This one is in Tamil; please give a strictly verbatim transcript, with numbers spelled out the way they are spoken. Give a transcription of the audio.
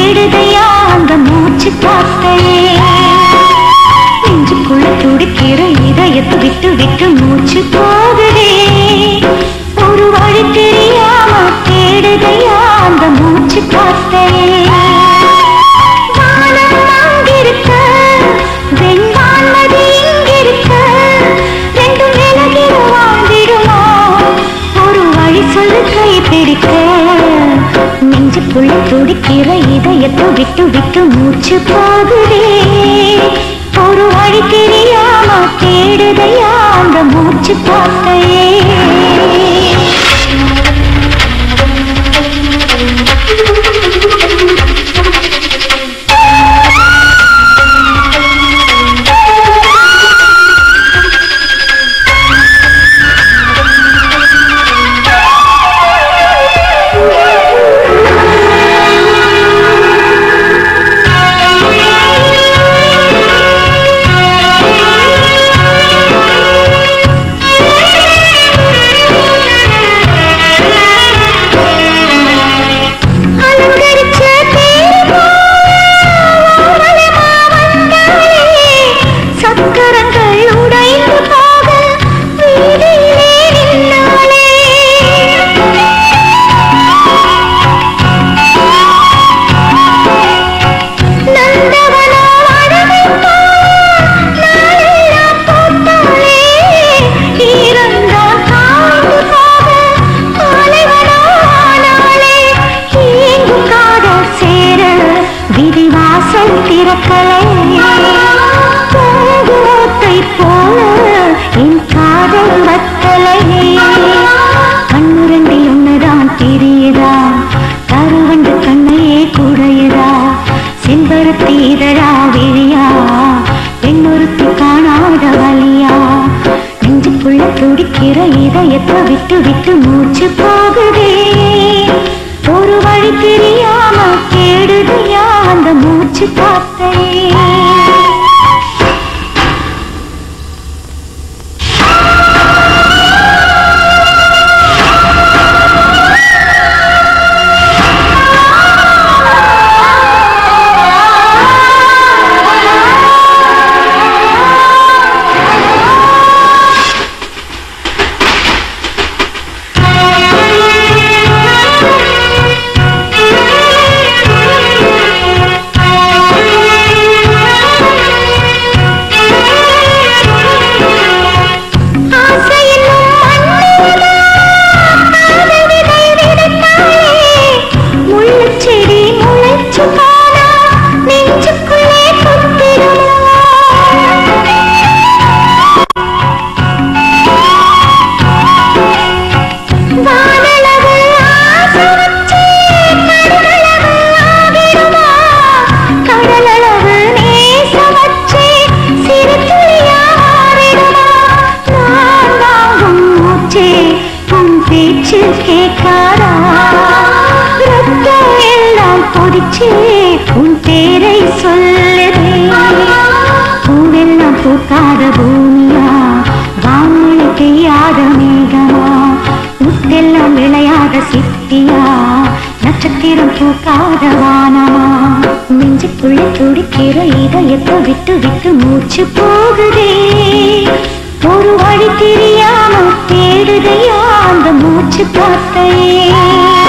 தேடுதையா அந்த மூச்சு காத்தையே நெஞ்சுக்குள்ள துடிக்கிற இதயத்தை விட்டு விட்டு மூச்சு போகுதே ஒரு வழி தெரியாம தேடுதையா அந்த மூச்சு காத்தையே வானம் அங்கிருக்க வெண்வான்மதி இங்கிருக்க ரெண்டும் விலகிட வாழ்ந்திடுமா ஒரு வழி சொல்லு கை பிடிக்க நெஞ்சுக்குள்ள துடிக்கிற இதயத்தை விட்டு விட்டு மூச்சு போகுதே ஒரு வழி தெரியாம தேடுதையா அந்த மூச்சு காத்தையே விட்டு விட்டு மூச்சு போகுதே ஒரு வழி தெரியாம தேடுதையா அந்த மூச்சு காத்தையே உன் பேரை சொல்லுதே பூவெல்லாம் பூக்காத பூமியா வானொலி பெய்யாத மேகமா முத்தெல்லாம் விளையாத சித்தியா நட்சத்திரம் பூக்காத வானமா நெஞ்சுக்குள்ளே துடிக்கிற இதயத்தை விட்டு விட்டு மூச்சு போகுதே ஒரு வழி தெரியாம தேடுதையா அந்த மூச்சு காத்தையே